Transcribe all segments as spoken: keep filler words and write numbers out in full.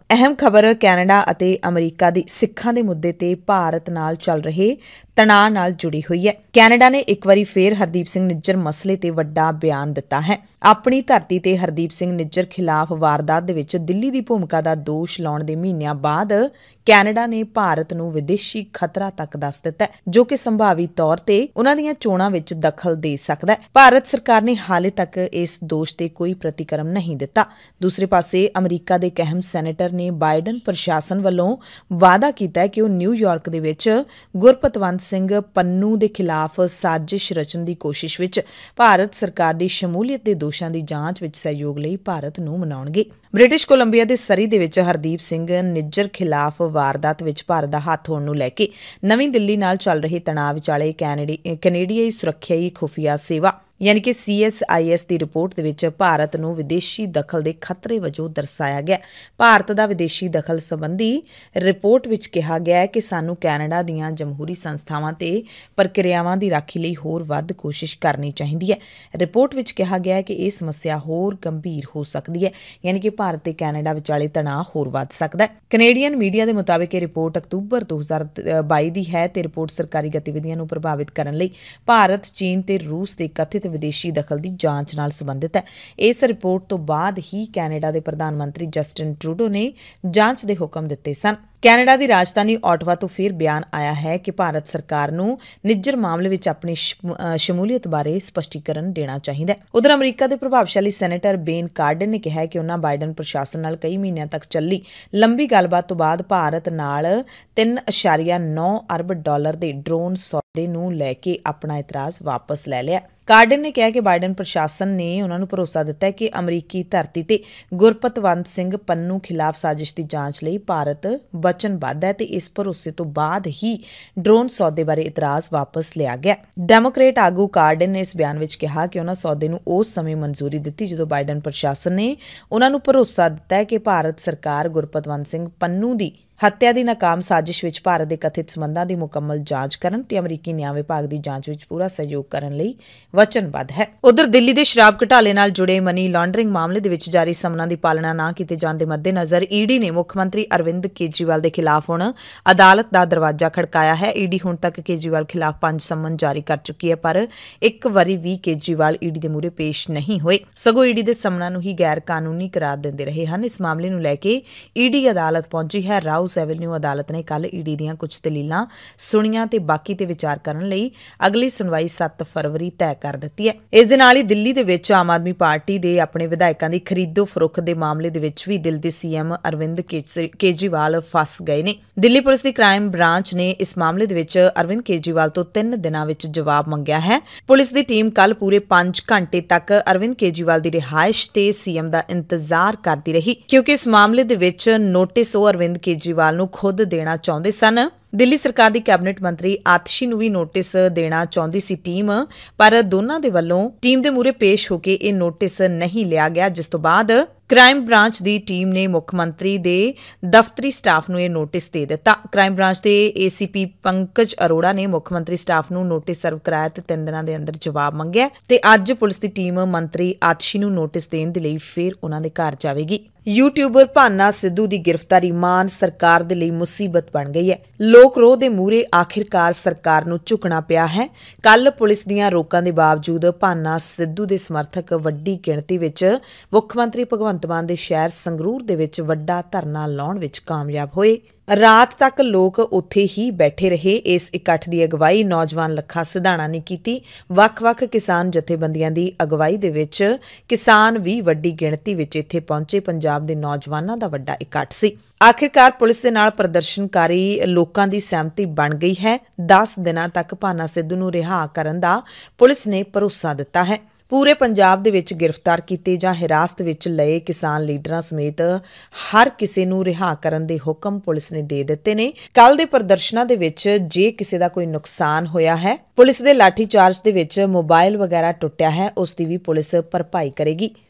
ਅਹਿਮ ਖਬਰ ਕੈਨੇਡਾ ਅਤੇ ਅਮਰੀਕਾ ਦੀ ਸਿੱਖਾਂ ਦੇ ਮੁੱਦੇ ਤੇ ਭਾਰਤ ਨਾਲ ਚੱਲ ਰਹੇ ਤਣਾਅ ਨਾਲ ਜੁੜੀ ਹੋਈ ਹੈ। ਕੈਨੇਡਾ ਨੇ ਇੱਕ ਵਾਰੀ ਫੇਰ ਹਰਦੀਪ ਸਿੰਘ ਨਿੱਜਰ ਮਸਲੇ ਤੇ ਵੱਡਾ ਬਿਆਨ ਦਿੱਤਾ ਹੈ। ਆਪਣੀ ਧਰਤੀ ਤੇ ਹਰਦੀਪ ਸਿੰਘ ਨਿੱਜਰ ਖਿਲਾਫ ਵਾਰਦਾਤ ਦੇ ਵਿੱਚ ਦਿੱਲੀ ਦੀ ਭੂਮਿਕਾ ਦਾ ਦੋਸ਼ ਲਾਉਣ ਦੇ ਮਹੀਨਿਆਂ ਬਾਅਦ ਕੈਨੇਡਾ ਨੇ ਭਾਰਤ ਨੂੰ ਵਿਦੇਸ਼ੀ ਖਤਰਾ ਤੱਕ ਦੱਸ ਦਿੱਤਾ, ਜੋ ਕਿ ਸੰਭਾਵੀ ਤੌਰ ਤੇ ਉਨ੍ਹਾਂ ਦੀਆਂ ਚੋਣਾਂ ਵਿੱਚ ਦਖਲ ਦੇ ਸਕਦਾ ਹੈ। ਭਾਰਤ ਸਰਕਾਰ ਨੇ ਹਾਲੇ ਤੱਕ ਇਸ ਦੋਸ਼ ਤੇ ਕੋਈ ਪ੍ਰਤੀਕਰਮ ਨਹੀਂ ਦਿੱਤਾ। ਦੂਸਰੇ ਪਾਸੇ ਅਮਰੀਕਾ ਦੇ ਇੱਕ ਅਹਿਮ ਸੈਨੇਟਰ ਨੇ ਬਾਈਡਨ ਪ੍ਰਸ਼ਾਸਨ ਵੱਲੋਂ ਵਾਅਦਾ ਕੀਤਾ ਹੈ ਕਿ ਉਹ ਨਿਊਯਾਰਕ ਦੇ ਵਿੱਚ ਗੁਰਪਤਵੰਤ ਸਿੰਘ ਪੰਨੂ ਦੇ ਖਿਲਾਫ ਸਾਜ਼ਿਸ਼ ਰਚਣ ਦੀ ਕੋਸ਼ਿਸ਼ ਵਿੱਚ ਭਾਰਤ ਸਰਕਾਰ ਦੀ ਸ਼ਮੂਲੀਅਤ ਦੇ ਦੋਸ਼ਾਂ ਦੀ ਜਾਂਚ ਵਿੱਚ ਸਹਿਯੋਗ ਲਈ ਭਾਰਤ ਨੂੰ ਮਨਾਉਣਗੇ। ਬ੍ਰਿਟਿਸ਼ ਕੋਲੰਬੀਆ ਦੇ ਸਰੀ ਦੇ ਵਿੱਚ ਹਰਦੀਪ ਸਿੰਘ ਨਿੱਜਰ ਖਿਲਾਫ ਵਾਰਦਾਤ ਵਿੱਚ ਭਾਰਤ ਦਾ ਹੱਥ ਹੋਣ ਨੂੰ ਲੈ ਕੇ ਨਵੀਂ ਦਿੱਲੀ ਨਾਲ ਚੱਲ ਰਹੇ ਤਣਾਅ ਵਿਚਾਲੇ ਕੈਨੇਡੀਆਈ ਸੁਰੱਖਿਆਈ ਖੁਫੀਆ ਸੇਵਾ ਯਾਨੀ ਕਿ ਸੀ ਐਸ ਆਈ ਐਸ ਦੀ ਰਿਪੋਰਟ ਦੇ ਵਿੱਚ ਭਾਰਤ ਨੂੰ ਵਿਦੇਸ਼ੀ ਦਖਲ ਦੇ ਖਤਰੇ ਵਜੋਂ ਦਰਸਾਇਆ ਗਿਆ। ਭਾਰਤ ਦਾ ਵਿਦੇਸ਼ੀ ਦਖਲ ਸੰਬੰਧੀ ਰਿਪੋਰਟ ਵਿੱਚ ਕਿਹਾ ਗਿਆ ਹੈ ਕਿ ਸਾਨੂੰ ਕੈਨੇਡਾ ਦੀਆਂ ਜਮਹੂਰੀ ਸੰਸਥਾਵਾਂ ਤੇ ਪ੍ਰਕਿਰਿਆਵਾਂ ਦੀ ਰਾਖੀ ਲਈ ਹੋਰ ਵੱਧ ਕੋਸ਼ਿਸ਼ ਕਰਨੀ ਚਾਹੀਦੀ ਹੈ। ਰਿਪੋਰਟ ਵਿੱਚ ਕਿਹਾ ਗਿਆ ਹੈ ਕਿ ਇਹ ਸਮੱਸਿਆ ਹੋਰ ਗੰਭੀਰ ਹੋ ਸਕਦੀ ਹੈ, ਯਾਨੀ ਕਿ ਭਾਰਤ ਤੇ ਕੈਨੇਡਾ ਵਿਚਾਲੇ ਤਣਾਅ ਹੋਰ ਵੱਧ ਸਕਦਾ ਹੈ। ਕੈਨੇਡੀਅਨ ਮੀਡੀਆ ਦੇ ਮੁਤਾਬਿਕ ਇਹ ਰਿਪੋਰਟ ਅਕਤੂਬਰ ਦੋ ਹਜ਼ਾਰ ਬਾਈ ਦੀ ਹੈ ਤੇ ਰਿਪੋਰਟ ਸਰਕਾਰੀ ਗਤੀਵਿਧੀਆਂ ਨੂੰ ਪ੍ਰਭਾਵਿਤ ਕਰਨ ਲਈ ਭਾਰਤ, ਚੀਨ ਤੇ ਰੂਸ ਦੇ ਕਥਿਤ ਵਿਦੇਸ਼ੀ ਦਖਲ ਦੀ ਜਾਂਚ ਨਾਲ ਸੰਬੰਧਿਤ ਹੈ। ਇਸ ਰਿਪੋਰਟ ਤੋਂ ਬਾਅਦ ਹੀ ਕੈਨੇਡਾ ਦੇ ਪ੍ਰਧਾਨ ਮੰਤਰੀ ਜਸਟਿਨ ਟਰੂਡੋ ਨੇ ਜਾਂਚ ਦੇ ਹੁਕਮ ਦਿੱਤੇ ਸਨ। ਕੈਨੇਡਾ ਦੀ ਰਾਜਧਾਨੀ ਆਟਵਾ ਤੋਂ ਫਿਰ ਬਿਆਨ ਆਇਆ ਹੈ ਕਿ ਭਾਰਤ ਸਰਕਾਰ ਨੂੰ ਨਿੱਜਰ ਮਾਮਲੇ ਵਿੱਚ ਆਪਣੀ ਸ਼ਮੂਲੀਅਤ ਬਾਰੇ ਸਪਸ਼ਟੀਕਰਨ ਦੇਣਾ ਚਾਹੀਦਾ ਹੈ। ਉਧਰ ਅਮਰੀਕਾ ਦੇ ਪ੍ਰਭਾਵਸ਼ਾਲੀ ਸੈਨੇਟਰ ਬੇਨ ਕਾਰਡਨ ਨੇ ਕਿਹਾ ਕਿ ਉਹਨਾਂ ਬਾਈਡਨ ਪ੍ਰਸ਼ਾਸਨ ਨਾਲ ਕਈ ਮਹੀਨਿਆਂ ਤੱਕ ਚੱਲੀ ਲੰਬੀ ਗੱਲਬਾਤ ਤੋਂ ਬਾਅਦ ਭਾਰਤ ਨਾਲ ਤਿੰਨ ਦਸ਼ਮਲਵ ਨੌ ਅਰਬ ਡਾਲਰ ਦੇ ਡਰੋਨ ਸੌਦੇ ਨੂੰ ਲੈ ਕੇ ਆਪਣਾ ਇਤਰਾਜ਼ ਵਾਪਸ ਲੈ ਲਿਆ। ਕਾਰਡਨ ਨੇ ਕਿਹਾ ਕਿ ਬਾਈਡਨ ਪ੍ਰਸ਼ਾਸਨ ਨੇ ਉਹਨਾਂ ਨੂੰ ਭਰੋਸਾ ਦਿੱਤਾ ਹੈ ਕਿ ਅਮਰੀਕੀ ਧਰਤੀ ਤੇ ਗੁਰਪਤਵੰਤ ਸਿੰਘ ਪੰਨੂ ਖਿਲਾਫ ਸਾਜ਼ਿਸ਼ ਦੀ ਜਾਂਚ ਲਈ ਭਾਰਤ ਵਚਨਬੱਧ ਹੈ ਤੇ ਇਸ ਭਰੋਸੇ ਤੋਂ ਬਾਅਦ ਹੀ ਡਰੋਨ ਸੌਦੇ ਬਾਰੇ ਇਤਰਾਜ਼ ਵਾਪਸ ਲਿਆ ਗਿਆ। ਡੈਮੋਕ੍ਰੇਟ ਆਗੂ ਕਾਰਡਨ ਨੇ ਇਸ ਬਿਆਨ ਵਿੱਚ ਕਿਹਾ ਕਿ ਉਹਨਾਂ ਸੌਦੇ ਨੂੰ ਉਸ ਸਮੇਂ ਮਨਜ਼ੂਰੀ ਦਿੱਤੀ ਜਦੋਂ ਬਾਈਡਨ ਪ੍ਰਸ਼ਾਸਨ ਨੇ ਉਹਨਾਂ ਨੂੰ ਭਰੋਸਾ ਦਿੱਤਾ ਹੈ ਕਿ ਭਾਰਤ ਸਰਕਾਰ ਗੁਰਪਤਵੰਤ ਸਿੰਘ ਪੰਨੂ ਦੀ ਹੱਤਿਆ ਦੀ ਨਾਕਾਮ ਸਾਜ਼ਿਸ਼ ਵਿੱਚ ਭਾਰਤ ਦੇ ਕਥਿਤ ਸਬੰਧਾਂ ਦੀ ਮੁਕੰਮਲ ਜਾਂਚ ਕਰਨ ਤੇ ਅਮਰੀਕੀ ਨਿਆਂ ਵਿਭਾਗ ਦੀ ਜਾਂਚ ਵਿੱਚ ਪੂਰਾ ਸਹਿਯੋਗ ਕਰਨ ਲਈ ਵਚਨਬੱਧ ਹੈ। ਉਧਰ ਦਿੱਲੀ ਦੇ ਸ਼ਰਾਬ ਘੁਟਾਲੇ ਨਾਲ ਜੁੜੇ ਮਨੀ ਲਾਂਡਰਿੰਗ ਮਾਮਲੇ ਦੇ ਵਿੱਚ ਜਾਰੀ ਸਮਨਾਂ ਦੀ ਪਾਲਣਾ ਨਾ ਕੀਤੇ ਜਾਣ ਦੇ ਮੱਦੇਨਜ਼ਰ ਈਡੀ ਨੇ ਮੁੱਖ ਮੰਤਰੀ ਅਰਵਿੰਦ ਕੇਜਰੀਵਾਲ ਦੇ ਖਿਲਾਫ ਹੁਣ ਅਦਾਲਤ ਦਾ ਦਰਵਾਜ਼ਾ ਖੜਕਾਇਆ ਹੈ। ਈਡੀ ਹੁਣ ਤੱਕ ਕੇਜਰੀਵਾਲ ਖਿਲਾਫ ਪੰਜ ਸਮਨ ਜਾਰੀ ਕਰ ਚੁੱਕੀ ਹੈ, ਪਰ ਇੱਕ ਵਾਰੀ ਵੀ ਕੇਜਰੀਵਾਲ ਈਡੀ ਦੇ ਮੂਹਰੇ ਪੇਸ਼ ਨਹੀਂ ਹੋਏ, ਸਗੋਂ ਈਡੀ ਦੇ ਸਮਨਾਂ ਨੂੰ ਹੀ ਗੈਰ ਕਾਨੂੰਨੀ ਕਰਾਰ ਦਿੰਦੇ ਰਹੇ ਹਨ। ਇਸ ਮਾਮਲੇ ਨੂੰ ਲੈ ਕੇ ਈਡੀ ਅਦਾਲਤ ਪਹੁੰਚੀ ਹੈ। ਰਾਉਸ ਐਵਨਿਊ ਅਦਾਲਤ ਨੇ ਕੱਲ ਈਡੀ ਦੀਆਂ ਕੁਝ ਦਲੀਲਾਂ ਸੁਣੀਆਂ ਤੇ ਬਾਕੀ ਤੇ ਵਿਚਾਰ ਕਰਨ ਲਈ ਅਗਲੀ ਸੁਣਵਾਈ ਸੱਤ ਫਰਵਰੀ ਤੈਅ ਕਰ ਦਿੱਤੀ ਹੈ। ਇਸ ਦੇ ਨਾਲ ਹੀ ਦਿੱਲੀ ਦੇ ਵਿੱਚ ਆਮ ਆਦਮੀ ਪਾਰਟੀ ਦੇ ਆਪਣੇ ਵਿਧਾਇਕਾਂ ਦੀ ਖਰੀਦੋ ਫਰੋਖਤ ਦੇ ਮਾਮਲੇ ਦੇ ਵਿੱਚ ਵੀ ਦਿਲ ਦੇ ਸੀਐਮ ਅਰਵਿੰਦ ਕੇਜਰੀਵਾਲ ਫਸ ਗਏ ਨੇ। ਦਿੱਲੀ ਪੁਲਿਸ ਦੀ ਕ੍ਰਾਈਮ ਬ੍ਰਾਂਚ ਨੇ ਇਸ ਮਾਮਲੇ ਦੇ ਵਿੱਚ ਅਰਵਿੰਦ ਕੇਜਰੀਵਾਲ ਤੋਂ ਤਿੰਨ ਦਿਨਾਂ ਵਿੱਚ ਜਵਾਬ ਮੰਗਿਆ ਹੈ। ਪੁਲਿਸ ਦੀ ਟੀਮ ਕੱਲ ਪੂਰੇ ਪੰਜ ਘੰਟੇ ਤੱਕ ਅਰਵਿੰਦ ਕੇਜਰੀਵਾਲ ਦੀ ਰਿਹਾਇਸ਼ ਤੇ ਸੀਐਮ ਦਾ ਇੰਤਜ਼ਾਰ ਕਰਦੀ ਰਹੀ, ਕਿਉਂਕਿ ਇਸ ਮਾਮਲੇ ਦੇ ਵਿੱਚ ਨੋਟਿਸ ਉਹ ਅਰਵਿੰਦ ਕੇਜਰੀਵਾਲ ਨੂੰ ਖੁਦ ਦੇਣਾ ਚਾਹੁੰਦੇ ਸਨ। ਦਿੱਲੀ ਸਰਕਾਰ ਦੀ ਕੈਬਨਿਟ ਮੰਤਰੀ ਆਤਸ਼ੀ ਨੂੰ ਵੀ ਨੋਟਿਸ ਦੇਣਾ ਚਾਹੁੰਦੀ ਸੀ ਟੀਮ, ਪਰ ਦੋਨਾਂ ਦੇ ਵੱਲੋਂ ਟੀਮ ਦੇ ਮੂਹਰੇ ਪੇਸ਼ ਹੋ ਕੇ ਇਹ ਨੋਟਿਸ ਨਹੀਂ ਲਿਆ ਗਿਆ, ਜਿਸ ਤੋਂ ਬਾਅਦ ਕ੍ਰਾਈਮ ਬ੍ਰਾਂਚ ਦੀ ਟੀਮ ਨੇ ਮੁੱਖ ਮੰਤਰੀ ਦੇ ਦਫ਼ਤਰੀ ਸਟਾਫ ਨੂੰ ਇਹ ਨੋਟਿਸ ਦੇ ਦਿੱਤਾ। ਕ੍ਰਾਈਮ ਬ੍ਰਾਂਚ ਦੇ ਏਸੀਪੀ ਪੰਕਜ ਅਰੋੜਾ ਨੇ ਮੁੱਖ ਮੰਤਰੀ ਸਟਾਫ ਨੂੰ ਨੋਟਿਸ ਸਰਵ ਕਰਾਇਆ ਤੇ ਤਿੰਨ ਦਿਨਾਂ ਦੇ ਅੰਦਰ ਜਵਾਬ ਮੰਗਿਆ ਤੇ ਅੱਜ ਪੁਲਿਸ ਦੀ ਟੀਮ ਮੰਤਰੀ ਆਤਸ਼ੀ ਨੂੰ ਨੋਟਿਸ ਦੇਣ ਦੇ ਲਈ ਫਿਰ ਉਹਨਾਂ ਦੇ ਘਰ ਜਾਵੇਗੀ। ਯੂਟਿਊਬਰ ਭਾਨਾ ਸਿੱਧੂ ਦੀ ਗ੍ਰਿਫਤਾਰੀ ਮਾਨ ਸਰਕਾਰ ਦੇ ਲਈ ਮੁਸੀਬਤ ਬਣ ਗਈ ਹੈ। ਲੋਕ ਰੋਹ ਦੇ ਮੂਹਰੇ ਆਖਿਰਕਾਰ ਸਰਕਾਰ ਨੂੰ ਝੁਕਣਾ ਪਿਆ ਹੈ। ਕੱਲ ਪੁਲਿਸ ਦੀਆਂ ਰੋਕਾਂ ਦੇ ਬਾਵਜੂਦ ਭਾਨਾ ਸਿੱਧੂ ਦੇ ਸਮਰਥਕ ਵੱਡੀ ਗਿਣਤੀ ਵਿੱਚ ਮੁੱਖ ਮੰਤਰੀ ਭਗਵੰਤ ਮਾਨ ਦੇ ਸ਼ਹਿਰ ਸੰਗਰੂਰ ਦੇ ਵਿੱਚ ਵੱਡਾ ਧਰਨਾ ਲਾਉਣ ਵਿੱਚ ਕਾਮਯਾਬ ਹੋਏ। ਰਾਤ ਤੱਕ ਲੋਕ ਉੱਥੇ ਹੀ ਬੈਠੇ ਰਹੇ। ਇਸ ਇਕੱਠ ਦੀ ਅਗਵਾਈ ਨੌਜਵਾਨ ਲੱਖਾ ਸਿਧਾਣਾ ਨੇ ਕੀਤੀ। ਵੱਖ-ਵੱਖ ਕਿਸਾਨ ਜਥੇਬੰਦੀਆਂ ਦੀ ਅਗਵਾਈ ਦੇ ਵਿੱਚ ਕਿਸਾਨ ਵੀ ਵੱਡੀ ਗਿਣਤੀ ਵਿੱਚ ਇੱਥੇ ਪਹੁੰਚੇ। ਪੰਜਾਬ ਦੇ ਨੌਜਵਾਨਾਂ ਦਾ ਵੱਡਾ ਇਕੱਠ ਸੀ। ਆਖਿਰਕਾਰ ਪੁਲਿਸ ਦੇ ਨਾਲ ਪ੍ਰਦਰਸ਼ਨਕਾਰੀ ਲੋਕਾਂ ਦੀ ਸਹਿਮਤੀ ਬਣ ਗਈ ਹੈ। ਦਸ ਦਿਨਾਂ ਤੱਕ ਭਾਨਾ ਸਿੱਧੂ ਨੂੰ ਰਿਹਾ ਕਰਨ ਦਾ ਪੁਲਿਸ ਨੇ ਭਰੋਸਾ ਦਿੱਤਾ ਹੈ। ਪੂਰੇ ਪੰਜਾਬ ਦੇ ਵਿੱਚ ਗ੍ਰਿਫਤਾਰ ਕੀਤੇ ਜਾਂ ਹਿਰਾਸਤ ਵਿੱਚ ਲਏ ਕਿਸਾਨ ਲੀਡਰਾਂ ਸਮੇਤ ਹਰ ਕਿਸੇ ਨੂੰ ਰਿਹਾ ਕਰਨ ਦੇ ਹੁਕਮ ਪੁਲਿਸ ਨੇ ਦੇ ਦਿੱਤੇ ਨੇ। ਕੱਲ ਦੇ ਪ੍ਰਦਰਸ਼ਨਾਂ ਦੇ ਵਿੱਚ ਜੇ ਕਿਸੇ ਦਾ ਕੋਈ ਨੁਕਸਾਨ ਹੋਇਆ ਹੈ, ਪੁਲਿਸ ਦੇ ਲਾਠੀ ਚਾਰਜ ਦੇ ਵਿੱਚ ਮੋਬਾਈਲ ਵਗੈਰਾ ਟੁੱਟਿਆ ਹੈ, ਉਸ ਦੀ ਵੀ ਪੁਲਿਸ ਭਰਪਾਈ ਕਰੇਗੀ।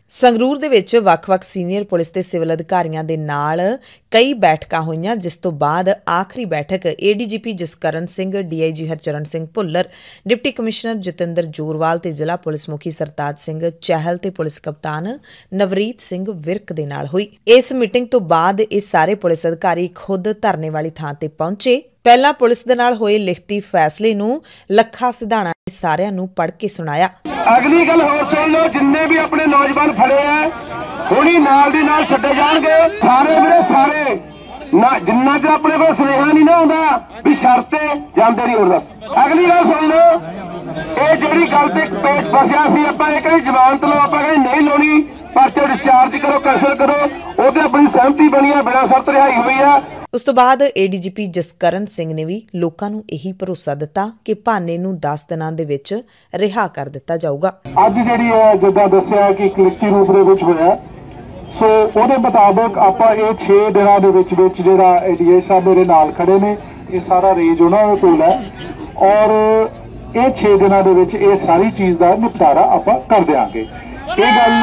ਸੰਗਰੂਰ ਦੇ ਵਿੱਚ ਵੱਖ-ਵੱਖ ਸੀਨੀਅਰ ਪੁਲਿਸ ਤੇ ਸਿਵਲ ਅਧਿਕਾਰੀਆਂ ਦੇ ਨਾਲ ਕਈ ਬੈਠਕਾਂ ਹੋਈਆਂ, ਜਿਸ ਤੋਂ ਬਾਅਦ ਆਖਰੀ ਬੈਠਕ ADGP Jaskaran Singh, DIG Harcharan Singh Bhullar, deputy commissioner Jatinder Jorwal ਤੇ ਜ਼ਿਲ੍ਹਾ ਪੁਲਿਸ ਮੁਖੀ ਸਰਤਾਜ ਸਿੰਘ ਚਹਿਲ ਤੇ ਪੁਲਿਸ ਕਪਤਾਨ ਨਵਰੀਤ ਸਿੰਘ ਵਿਰਕ ਦੇ ਨਾਲ ਹੋਈ। ਇਸ ਮੀਟਿੰਗ ਤੋਂ ਬਾਅਦ ਇਹ ਸਾਰੇ ਪੁਲਿਸ ਅਧਿਕਾਰੀ ਖੁਦ ਧਰਨੇ ਵਾਲੀ ਥਾਂ ਤੇ ਪਹੁੰਚੇ। ਪਹਿਲਾਂ ਪੁਲਿਸ ਦੇ ਨਾਲ ਹੋਏ ਲਿਖਤੀ ਫੈਸਲੇ ਨੂੰ ਲੱਖਾ ਸਿਧਾਣਾ ਨੇ ਸਾਰਿਆਂ ਨੂੰ ਪੜ੍ਹ ਕੇ ਸੁਣਾਇਆ। ਅਗਲੀ ਗੱਲ ਹੋਰ ਸੁਣ ਲਓ, ਜਿੰਨੇ ਵੀ ਆਪਣੇ ਨੌਜਵਾਨ ਫੜੇ ਆ ਹੁਣੀ ਨਾਲ ਦੀ ਨਾਲ ਛੱਡੇ ਜਾਣਗੇ। ਸਾਰੇ ਵੀਰੇ ਸਾਰੇ ਨਾ, ਜਿੰਨਾ ਚਿਰ ਆਪਣੇ ਕੋਲ ਸੁਨੇਹਾ ਨਹੀਂ ਨਾ ਆਉਂਦਾ ਵੀ ਸ਼ਰਤੇ ਜਾਂਦੇ ਨਹੀਂ ਹੋਰ। ਅਗਲੀ ਗੱਲ ਸੁਣ ਲਓ, ਇਹ ਜਿਹੜੀ ਗੱਲ ਤੇ ਪੇਚ ਫਸਿਆ ਸੀ, ਆਪਾਂ ਇਹ ਕਹਿੰਦੇ ਜ਼ਮਾਨਤ ਲਓ, ਆਪਾਂ ਕਹਿੰਦੇ ਨਹੀਂ ਲਾਉਣੀ, ਪਰਚਾ ਡਿਸਚਾਰਜ ਕਰੋ, ਕੈਂਸਲ ਕਰੋ, ਉਹਦੇ ਆਪਣੀ ਸਹਿਮਤੀ ਬਣੀ ਆ, ਬਿਨਾਂ ਸ਼ਰਤ ਰਿਹਾਈ ਹੋਈ ਆ। ਉਸ ਤੋਂ ਬਾਅਦ ਏਡੀਜੀਪੀ ਜਸਕਰਨ ਸਿੰਘ ਨੇ ਵੀ ਲੋਕਾਂ ਨੂੰ ਇਹੀ ਭਰੋਸਾ ਦਿੱਤਾ ਕਿ ਭਾਨੇ ਨੂੰ ਦਸ ਦਿਨਾਂ ਦੇ ਵਿੱਚ ਰਿਹਾ ਕਰ ਦਿੱਤਾ ਜਾਊਗਾ। ਅੱਜ ਜਿਹੜੀ ਹੈ ਜਿੱਦਾਂ ਦੱਸਿਆ ਕਿ ਲਿਖਤੀ ਰੂਪ ਦੇ ਵਿੱਚ ਹੋਇਆ, ਸੋ ਉਹਦੇ ਮੁਤਾਬਕ ਆਪਾਂ ਇਹ ਛੇ ਦਿਨਾਂ ਦੇ ਵਿੱਚ ਵਿੱਚ ਜਿਹੜਾ ਏਡੀਏ ਸਾਹਿਬ ਮੇਰੇ ਨਾਲ ਖੜੇ ਨੇ, ਇਹ ਸਾਰਾ ਰੇਂਜ ਉਹਨਾਂ ਦੇ ਕੋਲ ਹੈ ਔਰ ਇਹ ਛੇ ਦਿਨਾਂ ਦੇ ਵਿੱਚ ਇਹ ਸਾਰੀ ਚੀਜ਼ ਦਾ ਨਿਪਟਾਰਾ ਆਪਾਂ ਕਰ ਦਿਆਂਗੇ। ਇਹ ਗੱਲ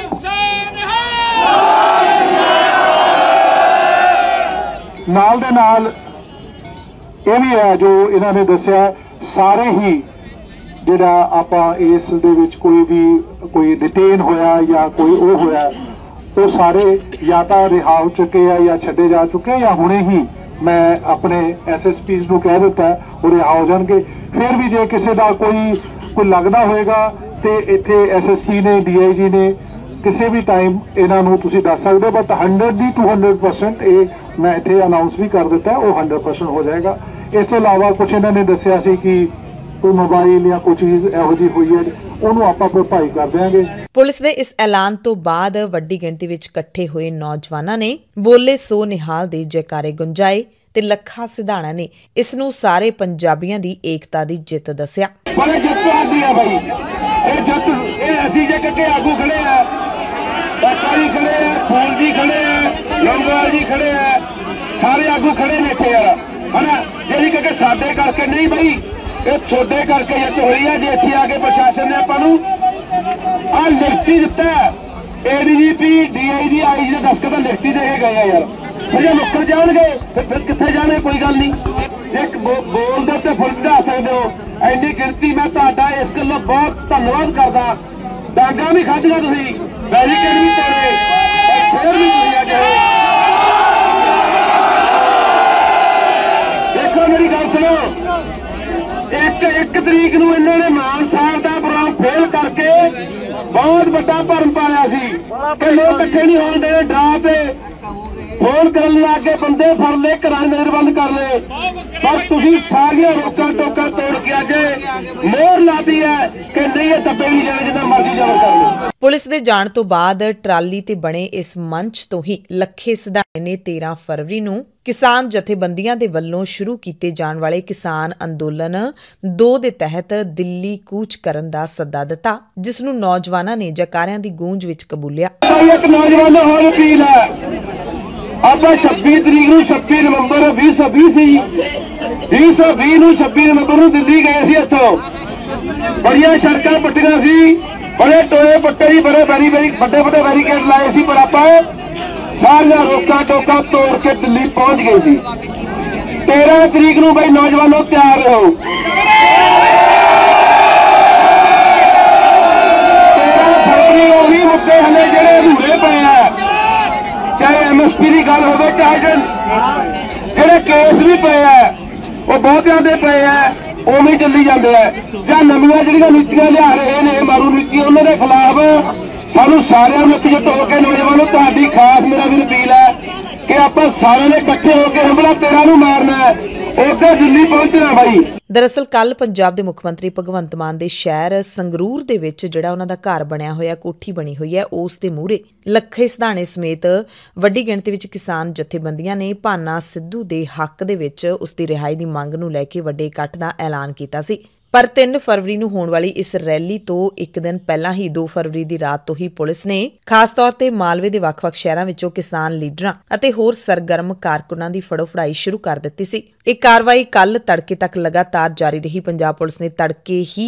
ਨਾਲ ਦੇ ਨਾਲ ਇਹ ਵੀ ਹੈ ਜੋ ਇਹਨਾਂ ਨੇ ਦੱਸਿਆ, ਸਾਰੇ ਹੀ ਜਿਹੜਾ ਆਪਾਂ ਇਸ ਦੇ ਵਿੱਚ ਕੋਈ ਵੀ ਕੋਈ ਡਿਟੇਨ ਹੋਇਆ ਜਾਂ ਕੋਈ ਉਹ ਹੋਇਆ, ਉਹ ਸਾਰੇ ਜਾਂ ਤਾਂ ਰਿਹਾ ਹੋ ਚੁੱਕੇ ਆ ਜਾਂ ਛੱਡੇ ਜਾ ਚੁੱਕੇ, ਜਾਂ ਹੁਣੇ ਹੀ ਮੈਂ ਆਪਣੇ ਐਸਐਸਪੀਜ਼ ਨੂੰ ਕਹਿ ਦਿੱਤਾ ਉਹ ਰਿਹਾ ਹੋ ਜਾਣਗੇ। ਫਿਰ ਵੀ ਜੇ ਕਿਸੇ ਦਾ ਕੋਈ ਕੋਈ ਲੱਗਦਾ ਹੋਏਗਾ ਤੇ ਇੱਥੇ ਐਸਐਸਪੀ ਨੇ, ਡੀਆਈਜੀ ਨੇ ਕਿਸੇ ਵੀ ਟਾਈਮ ਇਹਨਾਂ ਨੂੰ ਤੁਸੀਂ ਦੱਸ ਸਕਦੇ ਹੋ। ਬਟ ਹੰਡਰਡ ਦੀ ਟੂ ਹੰਡਰਡ ਪਰਸੈਂਟ ਇਹ ਮੈਂ ਇੱਥੇ ਅਨਾਉਂਸ ਵੀ ਕਰ ਦਿੱਤਾ, ਉਹ ਹੰਡਰਡ ਪਰਸੈਂਟ ਹੋ ਜਾਏਗਾ। ਇਸ ਤੋਂ ਇਲਾਵਾ ਕੁਝ ਇਹਨਾਂ ਨੇ ਦੱਸਿਆ ਸੀ ਕਿ ਕੋਈ ਮੋਬਾਈਲ ਜਾਂ ਕੋਈ ਚੀਜ਼ ਇਹੋ ਜਿਹੀ ਹੋਈ ਹੈ, ਉਹਨੂੰ ਆਪਾਂ ਭਰਪਾਈ ਕਰ ਦਿਆਂਗੇ। ਪੁਲਿਸ ਦੇ ਇਸ ਐਲਾਨ ਤੋਂ ਬਾਅਦ ਵੱਡੀ ਗਿਣਤੀ ਵਿੱਚ ਇਕੱਠੇ ਹੋਏ ਨੌਜਵਾਨਾਂ ਨੇ ਬੋਲੇ ਸੋ ਨਿਹਾਲ ਦੇ ਜੈਕਾਰੇ ਗੁੰਜਾਏ ਤੇ ਲੱਖਾ ਸਿਧਾਣਾ ਨੇ ਇਸ ਨੂੰ ਸਾਰੇ ਪੰਜਾਬੀਆਂ ਦੀ ਏਕਤਾ ਦੀ ਜਿੱਤ ਦੱਸਿਆ। ਬੜੇ ਜਿੱਤ ਆਦੀ ਆ ਬਾਈ, ਇਹ ਜਿੱਤ ਇਹ ਅਸੀਂ ਜੇ ਕੱਟੇ ਆਗੂ ਖੜੇ ਆ, ਸਰਕਾਰੀ ਖੜੇ ਆ, ਫੂਲ ਜੀ ਖੜੇ ਆ, ਲੰਗੋਵਾਲ ਜੀ ਖੜੇ ਆ, ਸਾਰੇ ਆਗੂ ਖੜੇ ਨੇ ਇੱਥੇ ਯਾਰ, ਹਨਾ। ਜਿਹੜੀ ਕਿ ਸਾਡੇ ਕਰਕੇ ਨਹੀਂ ਬਈ, ਇਹ ਤੁਹਾਡੇ ਕਰਕੇ ਜਿੱਤ ਹੋਈ ਆ। ਜੇ ਇੱਥੇ ਆ ਕੇ ਪ੍ਰਸ਼ਾਸਨ ਨੇ ਆਪਾਂ ਨੂੰ ਆਹ ਲਿਖਤੀ ਦਿੱਤਾ, ਏਡੀਜੀਪੀ, ਡੀਆਈਜੀ, ਆਈਜੀ ਦੇ ਦਸਤਖਤ ਲਿਖਤੀ ਦੇ ਕੇ ਗਏ ਆ ਯਾਰ। ਫਿਰ ਜੇ ਮੁੱਕਰ ਜਾਣਗੇ ਫਿਰ ਕਿੱਥੇ ਜਾਣੇ, ਕੋਈ ਗੱਲ ਨਹੀਂ। ਇੱਕ ਬੋਲਦੇ ਤੇ ਫੁੱਲ ਚੜਾ ਸਕਦੇ ਹੋ। ਇੰਨੀ ਗਿਣਤੀ ਮੈਂ ਤੁਹਾਡਾ ਇਸ ਗੱਲੋਂ ਬਹੁਤ ਧੰਨਵਾਦ ਕਰਦਾ। ਡਾਂਗਾਂ ਵੀ ਖਾਧੀਆਂ ਤੁਸੀਂ, ਬੈਰੀਕੇਡ ਵੀ ਤੋੜੇ, ਫਿਰ ਵੀ ਤੁਸੀਂ ਅੱਜ ਦੇਖੋ। ਮੇਰੀ ਗੱਲ ਸੁਣੋ, ਇੱਕ ਇੱਕ ਤਰੀਕ ਨੂੰ ਇਹਨਾਂ ਨੇ ਮਾਨ ਸਾਹਿਬ ਦਾ ਪ੍ਰੋਗਰਾਮ ਫੇਲ ਕਰਕੇ ਬਹੁਤ ਵੱਡਾ ਭਰਮ ਪਾਇਆ ਸੀ ਕਿ ਲੋਕ ਇਕੱਠੇ ਨਹੀਂ ਹੋਣ ਦੇਣੇ। ਡਰਾ ਤੇ ਫੋਨ ਕਰਨ ਲੱਗ ਕੇ ਬੰਦੇ ਫੜ ਲਏ, ਘਰਾਂ ਨਜ਼ਰ ਬੰਦ ਕਰ ਲਏ, ਪਰ ਤੁਸੀਂ ਸਾਰੀਆਂ ਰੋਕਾਂ ਟੋਕਾਂ ਤੋੜ ਕੇ ਅੱਜ ਮੋਹਰ ਲਾਤੀ ਹੈ ਕਿ ਨਹੀਂ ਇਹ ਦੱਬੇ ਨਹੀਂ ਜਾਣੇ, ਜਿੰਨਾ ਮਰਜ਼ੀ ਜ਼ਬਰ ਕਰ ਲਓ। ਪੁਲਿਸ ਦੇ ਜਾਣ ਤੋਂ ਬਾਅਦ ਟਰਾਲੀ ਤੇ ਬਣੇ ਇਸ ਮੰਚ ਤੋਂ ਹੀ ਲੱਖੇ ਸਿਧਾਣੇ ਨੇ ਤੇਰਾਂ ਫਰਵਰੀ ਨੂੰ ਕਿਸਾਨ ਜਥੇਬੰਦੀਆਂ ਦੇ ਵੱਲੋਂ ਸ਼ੁਰੂ ਕੀਤੇ ਜਾਣ ਵਾਲੇ ਕਿਸਾਨ ਅੰਦੋਲਨ ਦੋ ਦੇ ਤਹਿਤ ਦਿੱਲੀ ਕੂਚ ਕਰਨ ਦਾ ਸੱਦਾ ਦਿੱਤਾ, ਜਿਸ ਨੂੰ ਨੌਜਵਾਨਾਂ ਨੇ ਜੈਕਾਰਿਆਂ ਦੀ ਗੂੰਜ ਵਿੱਚ ਕਬੂਲਿਆ। ਇੱਕ ਨੌਜਵਾਨ ਹੋਰ ਅਪੀਲ ਹੈ, ਆਪਾਂ ਛੱਬੀ ਤਰੀਕ ਨੂੰ ਛੱਬੀ ਨਵੰਬਰ ਵੀਹ ਸੌ ਵੀਹ ਸੀ ਵੀਹ ਸੌ ਵੀਹ ਨੂੰ ਛੱਬੀ ਨਵੰਬਰ ਨੂੰ ਦਿੱਲੀ ਗਏ ਸੀ। ਇੱਥੋਂ ਬੜੀਆਂ ਸੜਕਾਂ ਪੱਟੀਆਂ ਸੀ, ਬੜੇ ਟੋਏ ਪੱਟੇ ਸੀ, ਬੜੇ ਬੈਰੀ ਬੈਰੀ ਵੱਡੇ ਵੱਡੇ ਬੈਰੀਕੇਡ ਲਾਏ ਸੀ, ਪਰ ਆਪਾਂ ਸਾਰੀਆਂ ਰੋਕਾਂ ਟੋਕਾਂ ਤੋੜ ਕੇ ਦਿੱਲੀ ਪਹੁੰਚ ਗਏ ਸੀ। ਤੇਰਾਂ ਤਰੀਕ ਨੂੰ ਬਈ ਨੌਜਵਾਨੋ ਤਿਆਰ ਰਹੋ। ਤੇਰਾਂ ਫਰਵਰੀ ਉਹ ਵੀ ਮੁੱਦੇ ਹਲੇ ਜਿਹੜੇ ਅਧੂਰੇ ਪਏ ਆ, ਚਾਹੇ ਐਮਐਸਪੀ ਦੀ ਗੱਲ ਹੋਵੇ, ਚਾਹੇ ਜਿਹੜੇ ਕੇਸ ਵੀ ਪਏ ਆ ਉਹ ਬਹੁਤਿਆਂ ਦੇ ਪਏ ਆ, ਉਵੇਂ ਚੱਲੀ ਜਾਂਦੇ ਆ। ਜਾਂ ਨਵੀਆਂ ਜਿਹੜੀਆਂ ਨੀਤੀਆਂ ਲਿਆ ਰਹੇ ਨੇ ਮਾਰੂ ਨੀਤੀਆਂ, ਉਹਨਾਂ ਦੇ ਖਿਲਾਫ ਸਾਨੂੰ ਸਾਰਿਆਂ ਨੂੰ ਇਕਜੁੱਟ ਹੋ ਕੇ ਨੌਜਵਾਨੋ ਤੁਹਾਡੀ ਖਾਸ ਮੇਰਾ ਵੀ ਅਪੀਲ ਹੈ ਕਿ ਆਪਾਂ ਸਾਰਿਆਂ ਨੇ ਇਕੱਠੇ ਹੋ ਕੇ ਹਮਲਾ ਤੇਰਾਂ ਨੂੰ ਮਾਰਨਾ ਹੈ, ਉੱਥੇ ਦਿੱਲੀ ਪਹੁੰਚਣਾ ਬਾਈ। ਦਰਅਸਲ ਕੱਲ ਪੰਜਾਬ ਦੇ ਮੁੱਖ ਮੰਤਰੀ ਭਗਵੰਤ ਮਾਨ ਦੇ ਸ਼ਹਿਰ ਸੰਗਰੂਰ ਦੇ ਵਿੱਚ ਜਿਹੜਾ ਉਹਨਾਂ ਦਾ ਘਰ ਬਣਿਆ ਹੋਇਆ, ਕੋਠੀ ਬਣੀ ਹੋਈ ਹੈ, ਉਸ ਦੇ ਮੂਹਰੇ ਲੱਖੇ ਸਿਧਾਣੇ ਸਮੇਤ ਵੱਡੀ ਗਿਣਤੀ ਵਿੱਚ ਕਿਸਾਨ ਜਥੇਬੰਦੀਆਂ ਨੇ ਭਾਨਾ ਸਿੱਧੂ ਦੇ ਹੱਕ ਦੇ ਵਿੱਚ ਉਸ ਦੀ ਰਿਹਾਈ ਦੀ ਮੰਗ ਨੂੰ ਲੈ ਕੇ ਵੱਡੇ ਇਕੱਠ ਦਾ ਐਲਾਨ ਕੀਤਾ ਸੀ। ਪਰ ਤਿੰਨ ਫਰਵਰੀ ਨੂੰ ਹੋਣ ਵਾਲੀ ਇਸ ਰੈਲੀ ਤੋਂ ਇੱਕ ਦਿਨ ਪਹਿਲਾਂ ਹੀ ਦੋ ਫਰਵਰੀ ਦੀ ਰਾਤ ਤੋਂ ਹੀ ਪੁਲਿਸ ਨੇ ਖਾਸ ਤੌਰ ਤੇ ਮਾਲਵੇ ਦੇ ਵੱਖ-ਵੱਖ ਸ਼ਹਿਰਾਂ ਵਿੱਚੋਂ ਕਿਸਾਨ ਲੀਡਰਾਂ ਅਤੇ ਹੋਰ ਸਰਗਰਮ ਕਾਰਕੁਨਾਂ ਦੀ ਫੜੋ-ਫੜਾਈ ਸ਼ੁਰੂ ਕਰ ਦਿੱਤੀ ਸੀ। ਇਹ ਕਾਰਵਾਈ ਕੱਲ ਤੜਕੇ ਤੱਕ ਲਗਾਤਾਰ ਜਾਰੀ ਰਹੀ। ਪੰਜਾਬ ਪੁਲਿਸ ਨੇ ਤੜਕੇ ਹੀ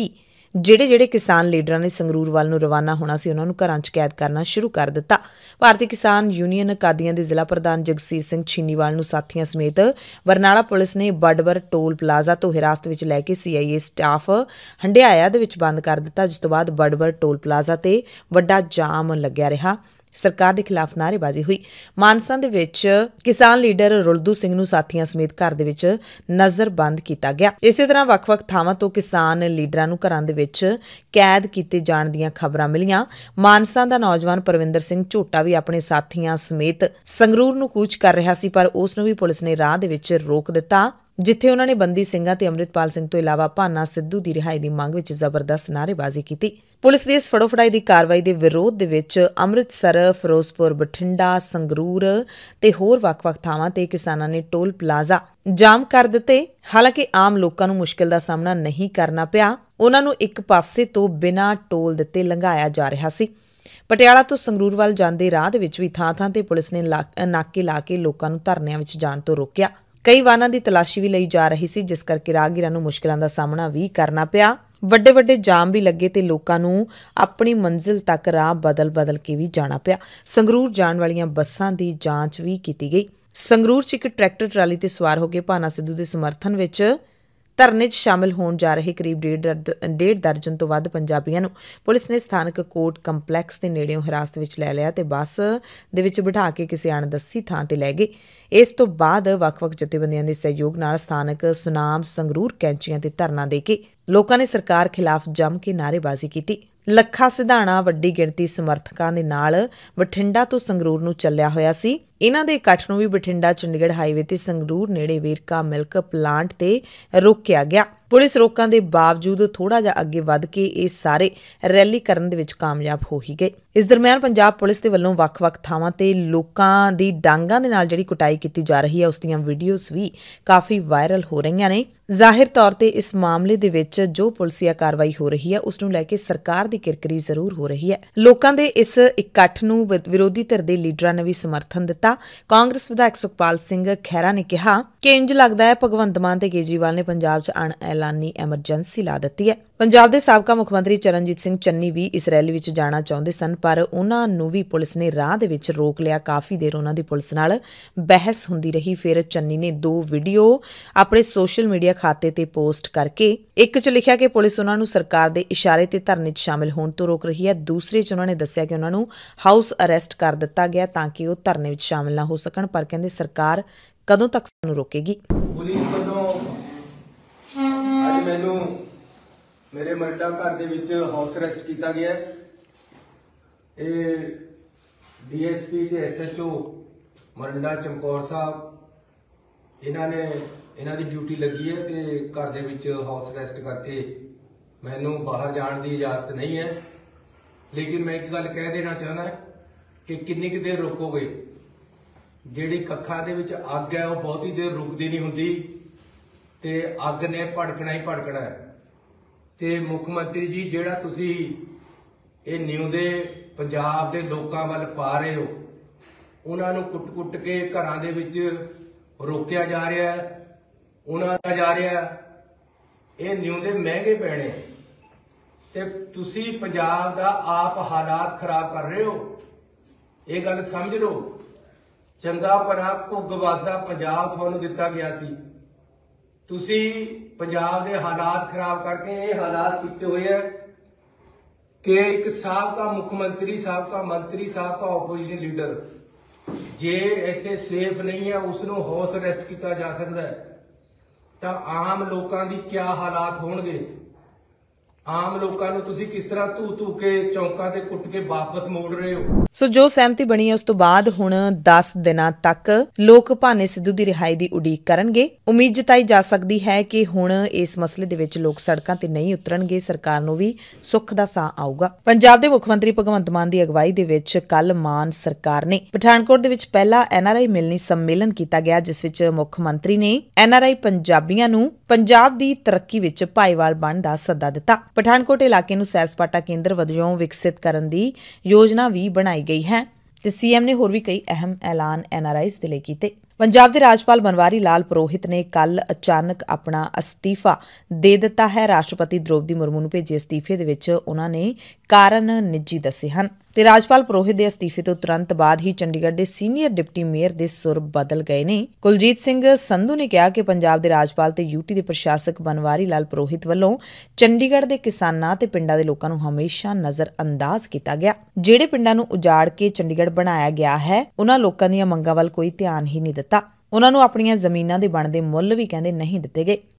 ਜਿਹੜੇ ਜਿਹੜੇ ਕਿਸਾਨ ਲੀਡਰਾਂ ਨੇ ਸੰਗਰੂਰ ਵੱਲ ਨੂੰ ਰਵਾਨਾ ਹੋਣਾ ਸੀ ਉਹਨਾਂ ਨੂੰ ਘਰਾਂ 'ਚ ਕੈਦ ਕਰਨਾ ਸ਼ੁਰੂ ਕਰ ਦਿੱਤਾ। ਭਾਰਤੀ ਕਿਸਾਨ ਯੂਨੀਅਨ ਕਾਦੀਆਂ ਦੇ ਜ਼ਿਲ੍ਹਾ ਪ੍ਰਧਾਨ ਜਗਸੀਰ ਸਿੰਘ ਛੀਨੀਵਾਲ ਨੂੰ ਸਾਥੀਆਂ ਸਮੇਤ ਬਰਨਾਲਾ ਪੁਲਿਸ ਨੇ ਬਡਵਰ ਟੋਲ ਪਲਾਜ਼ਾ ਤੋਂ ਹਿਰਾਸਤ ਵਿੱਚ ਲੈ ਕੇ ਸੀ ਆਈ ਏ ਸਟਾਫ ਹੰਡਿਆਇਆ ਦੇ ਵਿੱਚ ਬੰਦ ਕਰ ਦਿੱਤਾ, ਜਿਸ ਤੋਂ ਬਾਅਦ ਬਡਵਰ ਟੋਲ ਪਲਾਜ਼ਾ ਤੇ ਵੱਡਾ ਜਾਮ ਲੱਗਿਆ ਰਿਹਾ। ਸਰਕਾਰ ਦੇ ਖਿਲਾਫ ਨਾਅਰੇਬਾਜ਼ੀ ਹੋਈ। ਮਾਨਸਾ ਦੇ ਵਿੱਚ ਕਿਸਾਨ ਲੀਡਰ ਰੁਲਦੂ ਸਿੰਘ ਨੂੰ ਸਾਥੀਆਂ ਸਮੇਤ ਘਰ ਦੇ ਵਿੱਚ ਨਜ਼ਰਬੰਦ ਕੀਤਾ ਗਿਆ। ਇਸੇ ਤਰ੍ਹਾਂ ਵੱਖ-ਵੱਖ ਥਾਵਾਂ ਤੋਂ ਕਿਸਾਨ ਲੀਡਰਾਂ ਨੂੰ ਘਰਾਂ ਦੇ ਵਿੱਚ ਕੈਦ ਕੀਤੇ ਜਾਣ ਦੀਆਂ ਖਬਰਾਂ ਮਿਲੀਆਂ। ਮਾਨਸਾ ਦਾ ਨੌਜਵਾਨ ਪਰਵਿੰਦਰ ਸਿੰਘ ਝੋਟਾ ਵੀ ਆਪਣੇ ਸਾਥੀਆਂ ਸਮੇਤ ਸੰਗਰੂਰ ਨੂੰ ਕੂਚ ਕਰ ਰਿਹਾ ਸੀ, ਪਰ ਉਸ ਨੂੰ ਵੀ ਪੁਲਿਸ ਨੇ ਰਾਹ ਦੇ ਵਿੱਚ ਰੋਕ ਦਿੱਤਾ, ਜਿੱਥੇ ਉਹਨਾਂ ਨੇ ਬੰਦੀ ਸਿੰਘਾਂ ਤੇ ਅੰਮ੍ਰਿਤਪਾਲ ਸਿੰਘ ਤੋਂ ਇਲਾਵਾ ਭਾਨਾ ਸਿੱਧੂ ਦੀ ਰਿਹਾਈ ਦੀ ਮੰਗ ਵਿੱਚ ਜ਼ਬਰਦਸਤ ਨਾਅਰੇਬਾਜ਼ੀ ਕੀਤੀ। ਪੁਲਿਸ ਦੀ ਇਸ ਫੜੋ ਫੜਾਈ ਦੀ ਕਾਰਵਾਈ ਦੇ ਵਿਰੋਧ ਦੇ ਵਿੱਚ ਅੰਮ੍ਰਿਤਸਰ, ਫਿਰੋਜ਼ਪੁਰ, ਬਠਿੰਡਾ, ਸੰਗਰੂਰ ਤੇ ਹੋਰ ਵੱਖ-ਵੱਖ ਥਾਵਾਂ ਤੇ ਕਿਸਾਨਾਂ ਨੇ ਟੋਲ ਪਲਾਜ਼ਾ ਜਾਮ ਕਰ ਦਿੱਤੇ। ਹਾਲਾਂਕਿ ਆਮ ਲੋਕਾਂ ਨੂੰ ਮੁਸ਼ਕਿਲ ਦਾ ਸਾਹਮਣਾ ਨਹੀਂ ਕਰਨਾ ਪਿਆ, ਉਹਨਾਂ ਨੂੰ ਇੱਕ ਪਾਸੇ ਤੋਂ ਬਿਨਾਂ ਟੋਲ ਦਿੱਤੇ ਲੰਘਾਇਆ ਜਾ ਰਿਹਾ ਸੀ। ਪਟਿਆਲਾ ਤੋਂ ਸੰਗਰੂਰ ਵੱਲ ਜਾਂਦੇ ਰਾਹ ਦੇ ਵਿੱਚ ਵੀ ਥਾਂ-ਥਾਂ ਤੇ ਪੁਲਿਸ ਨੇ ਨਾਕੇ ਲਾ ਕੇ ਲੋਕਾਂ ਨੂੰ ਧਰਨਿਆਂ ਵਿੱਚ ਜਾਣ ਤੋਂ ਰੋਕਿਆ। ਕਈ ਵਾਹਨਾਂ ਦੀ ਤਲਾਸ਼ੀ ਵੀ ਲਈ ਜਾ ਰਹੀ ਸੀ, ਜਿਸ ਕਰਕੇ ਰਾਹਗੀਰਾਂ ਨੂੰ ਮੁਸ਼ਕਿਲਾਂ ਦਾ ਸਾਹਮਣਾ ਵੀ ਕਰਨਾ ਪਿਆ। ਵੱਡੇ ਵੱਡੇ ਜਾਮ ਵੀ ਲੱਗੇ ਤੇ ਲੋਕਾਂ ਨੂੰ ਆਪਣੀ ਮੰਜ਼ਿਲ ਤੱਕ ਰਾਹ ਬਦਲ-ਬਦਲ ਕੇ ਵੀ ਜਾਣਾ ਪਿਆ। ਸੰਗਰੂਰ ਜਾਣ ਵਾਲੀਆਂ ਬੱਸਾਂ ਦੀ ਜਾਂਚ ਵੀ ਕੀਤੀ ਗਈ। ਸੰਗਰੂਰ 'ਚ ਇੱਕ ਟਰੈਕਟਰ ਟਰਾਲੀ ਤੇ ਸਵਾਰ ਹੋ ਕੇ ਭਾਨਾ ਸਿੱਧੂ ਦੇ ਸਮਰਥਨ ਵਿੱਚ ਧਰਨੇ 'ਚ ਸ਼ਾਮਿਲ ਹੋਣ ਜਾ ਰਹੇ ਕਰੀਬ ਡੇਢ ਦਰਜਨ ਤੋਂ ਵੱਧ ਪੰਜਾਬੀਆਂ ਨੂੰ ਪੁਲਿਸ ਨੇ ਸਥਾਨਕ ਕੋਰਟ ਕੰਪਲੈਕਸ ਦੇ ਨੇੜਿਓਂ ਹਿਰਾਸਤ ਵਿੱਚ ਲੈ ਲਿਆ ਤੇ ਬੱਸ ਦੇ ਵਿੱਚ ਬਿਠਾ ਕੇ ਕਿਸੇ ਅਣਦੱਸੀ ਥਾਂ ਤੇ ਲੈ ਗਏ। ਇਸ ਤੋਂ ਬਾਅਦ ਵੱਖ-ਵੱਖ ਜਥੇਬੰਦੀਆਂ ਦੇ ਸਹਿਯੋਗ ਨਾਲ ਸਥਾਨਕ ਸੁਨਾਮ ਸੰਗਰੂਰ ਕੈਂਚੀਆਂ ਤੇ ਧਰਨਾ ਦੇ ਕੇ ਲੋਕਾਂ ਨੇ ਸਰਕਾਰ ਖਿਲਾਫ ਜੰਮ ਕੇ ਨਾਅਰੇਬਾਜ਼ੀ ਕੀਤੀ। ਲੱਖਾ ਸਿਧਾਣਾ ਵੱਡੀ ਗਿਣਤੀ ਸਮਰਥਕਾਂ ਦੇ ਨਾਲ ਬਠਿੰਡਾ ਤੋਂ ਸੰਗਰੂਰ ਨੂੰ ਚੱਲਿਆ ਹੋਇਆ ਸੀ। ਇਹਨਾਂ ਦੇ ਇਕੱਠ ਨੂੰ ਵੀ ਬਠਿੰਡਾ ਚੰਡੀਗੜ੍ਹ ਹਾਈਵੇ ਤੇ ਸੰਗਰੂਰ ਨੇੜੇ ਵੇਰਕਾ ਮਿਲਕ ਪਲਾਂਟ ਤੇ ਰੋਕਿਆ ਗਿਆ। ਪੁਲਿਸ ਰੋਕਾਂ ਦੇ ਬਾਵਜੂਦ ਥੋੜਾ ਜਿਹਾ ਅੱਗੇ ਵੱਧ ਕੇ ਇਹ ਸਾਰੇ ਰੈਲੀ ਕਰਨ ਦੇ ਵਿੱਚ ਕਾਮਯਾਬ ਹੋ ਹੀ ਗਏ। ਇਸ ਦਰਮਿਆਨ ਪੰਜਾਬ ਪੁਲਿਸ ਦੇ ਵੱਲੋਂ ਵੱਖ-ਵੱਖ ਥਾਵਾਂ ਤੇ ਲੋਕਾਂ ਦੀ ਡਾਂਗਾਂ ਦੇ ਨਾਲ ਜਿਹੜੀ ਕੁਟਾਈ ਕੀਤੀ ਜਾ ਰਹੀ ਹੈ, ਉਸ ਦੀਆਂ ਵੀਡੀਓਜ਼ ਵੀ ਕਾਫੀ ਵਾਇਰਲ ਹੋ ਰਹੀਆਂ ਨੇ। ਜ਼ਾਹਿਰ ਤੌਰ ਤੇ ਇਸ ਮਾਮਲੇ ਦੇ ਵਿੱਚ ਜੋ ਪੁਲਿਸੀਆ ਕਾਰਵਾਈ ਹੋ ਰਹੀ ਹੈ, ਉਸ ਨੂੰ ਲੈ ਕੇ ਸਰਕਾਰ ਦੀ ਕਿਰਕਰੀ ਜ਼ਰੂਰ ਹੋ ਰਹੀ ਹੈ। ਲੋਕਾਂ ਦੇ ਇਸ ਇਕੱਠ ਨੂੰ ਵਿਰੋਧੀ ਧਿਰ ਦੇ ਲੀਡਰਾਂ ਨੇ ਵੀ ਸਮਰਥਨ ਦਿੱਤਾ। ਕਾਂਗਰਸ ਵਿਧਾਇਕ ਸੁਖਪਾਲ ਸਿੰਘ ਖਹਿਰਾ ਨੇ ਕਿਹਾ ਕਿ ਇੰਜ ਲੱਗਦਾ ਹੈ ਭਗਵੰਤ ਮਾਨ ਤੇ ਕੇਜਰੀਵਾਲ ਨੇ ਪੰਜਾਬ 'ਚ ਅਣਐਲਾਨੀ ਐਮਰਜੈਂਸੀ ਲਾ ਦਿੱਤੀ ਹੈ। ਪੰਜਾਬ ਦੇ ਸਾਬਕਾ ਮੁੱਖ ਮੰਤਰੀ ਚਰਨਜੀਤ ਸਿੰਘ ਚੰਨੀ ਵੀ ਇਸ ਰੈਲੀ ਵਿੱਚ ਜਾਣਾ ਚਾਹੁੰਦੇ ਸਨ, ਪਰ ਉਹਨਾਂ ਨੂੰ ਵੀ ਪੁਲਿਸ ਨੇ ਰਾਹ ਦੇ ਵਿੱਚ ਰੋਕ ਲਿਆ। ਕਾਫੀ ਦੇਰ ਉਹਨਾਂ ਦੀ ਪੁਲਿਸ ਨਾਲ ਬਹਿਸ ਹੁੰਦੀ ਰਹੀ। ਫਿਰ ਚੰਨੀ ਨੇ ਦੋ ਵੀਡੀਓ ਆਪਣੇ ਸੋਸ਼ਲ ਮੀਡੀਆ ਖਾਤੇ ਤੇ ਪੋਸਟ ਕਰਕੇ ਇੱਕ 'ਚ ਲਿਖਿਆ ਕਿ ਪੁਲਿਸ ਉਹਨਾਂ ਨੂੰ ਸਰਕਾਰ ਦੇ ਇਸ਼ਾਰੇ ਤੇ ਧਰਨੇ 'ਚ ਸ਼ਾਮਿਲ ਹੋਣ ਤੋਂ ਰੋਕ ਰਹੀ ਹੈ। ਦੂਸਰੇ 'ਚ ਉਹਨਾਂ ਨੇ ਦੱਸਿਆ ਕਿ ਉਹਨਾਂ ਨੂੰ ਹਾਊਸ ਅਰੈਸਟ ਕਰ ਦਿੱਤਾ ਗਿਆ ਤਾਂ ਕਿ ਉਹ ਧਰਨੇ ਵਿੱਚ ਸ਼ਾਮਿਲ ਨਾ ਹੋ ਸਕਣ, ਪਰ ਕਹਿੰਦੇ ਸਰਕਾਰ ਕਦੋਂ ਤੱਕ ਸਾਨੂੰ ਰੋਕੇਗੀ। ਪੁਲਿਸ ਵੱਲੋਂ ਅੱਜ ਮੈਨੂੰ ਮੇਰੇ ਮਰਡਾ ਘਰ ਦੇ ਵਿੱਚ ਹਾਊਸ ਅਰੈਸਟ ਕੀਤਾ ਗਿਆ। ਇਹ ਡੀ ਐਸ ਪੀ ਤੇ S H O Morinda Chamkaur Sahib ਇਹਨਾਂ ਨੇ ਇਹਨਾਂ ਦੀ ਡਿਊਟੀ ਲੱਗੀ ਹੈ ਤੇ ਘਰ ਦੇ ਵਿੱਚ ਹਾਊਸ ਅਰੈਸਟ ਕਰਕੇ ਮੈਨੂੰ ਬਾਹਰ ਜਾਣ ਦੀ ਇਜਾਜ਼ਤ ਨਹੀਂ ਹੈ। ਲੇਕਿਨ ਮੈਂ ਇੱਕ ਗੱਲ ਕਹਿ ਦੇਣਾ ਚਾਹੁੰਦਾ ਕਿ ਕਿੰਨੀ ਕੁ ਦੇਰ ਰੁਕੋਗੇ। ਜਿਹੜੀ ਕੱਖਾਂ ਦੇ ਵਿੱਚ ਅੱਗ ਹੈ ਉਹ ਬਹੁਤੀ ਦੇਰ ਰੁਕਦੀ ਨਹੀਂ ਹੁੰਦੀ ਤੇ ਅੱਗ ਨੇ ਭੜਕਣਾ ਹੀ ਭੜਕਣਾ ਹੈ। ਤੇ ਮੁੱਖ ਮੰਤਰੀ ਜੀ, ਜਿਹੜਾ ਤੁਸੀਂ ਇਹ ਨਿਉਂਦੇ ਪੰਜਾਬ ਦੇ ਲੋਕਾਂ ਵੱਲ ਪਾ ਰਹੇ ਹੋ, ਉਹਨਾਂ ਨੂੰ ਕੁੱਟ-ਕੁੱਟ ਕੇ ਘਰਾਂ ਦੇ ਵਿੱਚ ਰੋਕਿਆ ਜਾ ਰਿਹਾ ਹੈ, ਉਹਨਾਂ ਦਾ ਜਾ ਰਿਹਾ। ਇਹ ਨਿਉਂਦੇ ਮਹਿੰਗੇ ਪੈਣੇ ਤੇ ਤੁਸੀਂ ਪੰਜਾਬ ਦਾ ਆਪ ਹਾਲਾਤ ਖਰਾਬ ਕਰ ਰਹੇ ਹੋ। ਇਹ ਗੱਲ ਸਮਝ ਲਓ। ਚੰਗਾ ਭਲਾ ਭੁੱਗ ਵਸਦਾ ਪੰਜਾਬ ਤੁਹਾਨੂੰ ਦਿੱਤਾ ਗਿਆ ਸੀ। ਤੁਸੀਂ ਪੰਜਾਬ ਦੇ ਹਾਲਾਤ ਖਰਾਬ ਕਰਕੇ ਇਹ ਹਾਲਾਤ ਕੀਤੇ ਹੋਏ ਹੈ ਕਿ ਇੱਕ ਸਾਬਕਾ ਮੁੱਖ ਮੰਤਰੀ, ਸਾਬਕਾ ਮੰਤਰੀ, ਸਾਬਕਾ ਆਪੋਜੀਸ਼ਨ ਲੀਡਰ ਜੇ ਇੱਥੇ ਸੇਫ ਨਹੀਂ ਹੈ, ਉਸ ਨੂੰ ਹਾਊਸ ਅਰੈਸਟ ਕੀਤਾ ਜਾ ਸਕਦਾ ਹੈ, ਤਾਂ ਆਮ ਲੋਕਾਂ ਦੀ ਕੀ ਹਾਲਾਤ ਹੋਣਗੇ। ਆਮ ਲੋਕਾਂ ਨੂੰ ਤੁਸੀਂ ਕਿਸ ਤਰ੍ਹਾਂ ਧੂ ਧੂ ਕੇ ਚੌਂਕਾਂ ਤੇ ਕੁੱਟ ਕੇ ਵਾਪਸ ਮੋੜ ਰਹੇ ਹੋ। ਸੋ ਜੋ ਸਹਿਮਤੀ ਬਣੀ ਹੈ ਉਸ ਤੋਂ ਬਾਅਦ ਹੁਣ ਦਸ ਦਿਨਾਂ ਤੱਕ ਲੋਕ ਭਾਨੇ ਸਿੱਧੂ ਦੀ ਰਿਹਾਈ ਦੀ ਉਡੀਕ ਕਰਨਗੇ। ਉਮੀਦ ਜਤਾਈ ਜਾ ਸਕਦੀ ਹੈ ਕਿ ਹੁਣ ਇਸ ਮਸਲੇ ਦੇ ਵਿੱਚ ਲੋਕ ਸੜਕਾਂ ਤੇ ਨਹੀਂ ਉਤਰਨਗੇ। ਸਰਕਾਰ ਨੂੰ ਵੀ ਸੁੱਖ ਦਾ ਸਾਹ ਆਊਗਾ। ਪੰਜਾਬ ਦੇ ਮੁੱਖ ਮੰਤਰੀ ਭਗਵੰਤ ਮਾਨ ਦੀ ਅਗਵਾਈ ਦੇ ਵਿੱਚ ਕੱਲ ਮਾਨ ਸਰਕਾਰ ਨੇ ਪਠਾਨਕੋਟ ਦੇ ਵਿੱਚ ਪਹਿਲਾ ਐਨ ਆਰ ਆਈ ਮਿਲਣੀ ਸੰਮੇਲਨ ਕੀਤਾ ਗਿਆ, ਜਿਸ ਵਿੱਚ ਮੁੱਖ ਮੰਤਰੀ ਨੇ ਐਨ ਆਰ ਆਈ ਪੰਜਾਬੀਆਂ ਨੂੰ ਪੰਜਾਬ ਦੀ ਤਰੱਕੀ ਵਿੱਚ ਭਾਈਵਾਲ ਬਣਨ ਦਾ ਸੱਦਾ ਦਿੱਤਾ। ਪਠਾਨਕੋਟ ਇਲਾਕੇ ਨੂੰ ਸੈਰ ਸਪਾਟਾ ਕੇਂਦਰ ਵਜੋਂ ਵਿਕਸਿਤ ਕਰਨ ਦੀ ਯੋਜਨਾ ਵੀ ਬਣਾਈ ਗਈ ਹੈ। ਤੇ ਸੀਐਮ ਨੇ ਹੋਰ ਵੀ ਕਈ ਅਹਿਮ ਐਲਾਨ ਐਨਆਰਆਈਜ਼ ਦੇ ਲਈ ਕੀਤੇ। ਪੰਜਾਬ ਦੇ ਰਾਜਪਾਲ ਬਨਵਾਰੀ ਲਾਲ ਪੁਰੋਹਿਤ ਨੇ ਕੱਲ ਅਚਾਨਕ ਆਪਣਾ ਅਸਤੀਫਾ ਦੇ ਦਿੱਤਾ ਹੈ। ਰਾਸ਼ਟਰਪਤੀ ਦ੍ਰੋਪਦੀ ਮੁਰਮੂ ਨੂੰ ਭੇਜੇ ਅਸਤੀਫੇ ਦੇ ਵਿੱਚ ਉਹਨਾਂ ਨੇ ਕਾਰਨ ਨਿੱਜੀ ਦੱਸੇ ਹਨ ਤੇ ਰਾਜਪਾਲ ਪੁਰੋਹਿਤ ਦੇ ਅਸਤੀਫੇ ਤੋਂ ਤੁਰੰਤ ਬਾਅਦ ਹੀ ਚੰਡੀਗੜ੍ਹ ਦੇ ਸੀਨੀਅਰ ਡਿਪਟੀ ਮੇਅਰ ਦੇ ਸੁਰ ਬਦਲ ਗਏ ਨੇ। ਕੁਲਜੀਤ ਸਿੰਘ ਸੰਧੂ ਨੇ ਕਿਹਾ ਕਿ ਪੰਜਾਬ ਦੇ ਰਾਜਪਾਲ ਤੇ ਯੂਟੀ ਦੇ ਪ੍ਰਸ਼ਾਸਕ ਬਨਵਾਰੀ ਲਾਲ ਪੁਰੋਹਿਤ ਵੱਲੋਂ ਚੰਡੀਗੜ੍ਹ ਦੇ ਕਿਸਾਨਾਂ ਤੇ ਪਿੰਡਾਂ ਦੇ ਲੋਕਾਂ ਨੂੰ ਹਮੇਸ਼ਾ ਨਜ਼ਰ ਅੰਦਾਜ਼ ਕੀਤਾ ਗਿਆ। ਜਿਹੜੇ ਪਿੰਡਾਂ ਨੂੰ ਉਜਾੜ ਕੇ ਚੰਡੀਗੜ੍ਹ ਬਣਾਇਆ ਗਿਆ ਹੈ, ਉਹਨਾਂ ਲੋਕਾਂ ਦੀਆਂ ਮੰਗਾਂ ਵੱਲ ਕੋਈ ਧਿਆਨ ਹੀ ਨਹੀਂ ਦਿੱਤਾ। ਉਹਨਾਂ ਨੂੰ ਆਪਣੀਆਂ ਜ਼ਮੀਨਾਂ ਦੇ ਬਣਦੇ ਮੁੱਲ ਵੀ ਕਹਿੰਦੇ ਨਹੀਂ ਦਿੱਤੇ ਗਏ।